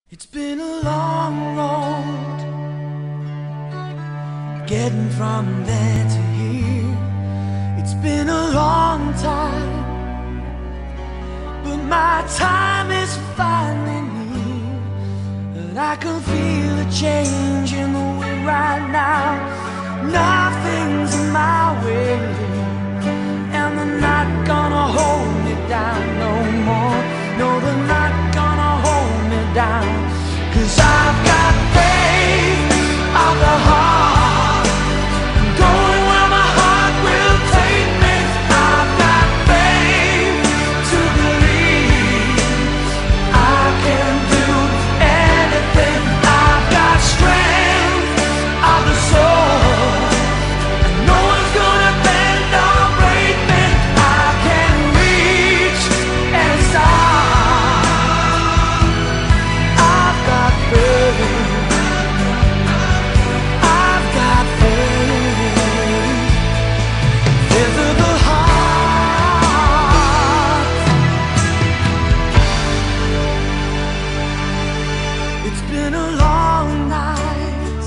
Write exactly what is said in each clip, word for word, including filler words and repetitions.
It's been a long road getting from there to here. It's been a long time, but my time is finally near. And I can feel a change in the wind right now. Nothing's in my way, and they're not gonna hold me down no more. No, they're not gonna hold me down. 'Cause I've got faith of the heart, going where my heart will take me. I've got faith to believe I can do anything. I've got strength of the soul, and no one's gonna bend or break me. I can reach any side. I've got faith. I've got faith. Faith of the heart. It's been a long night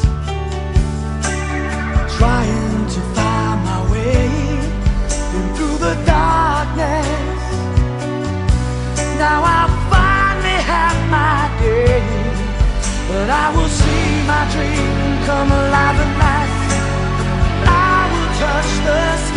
trying to find my way in through the darkness. Now I finally have my day, but I will see my dream come alive at last. I will touch the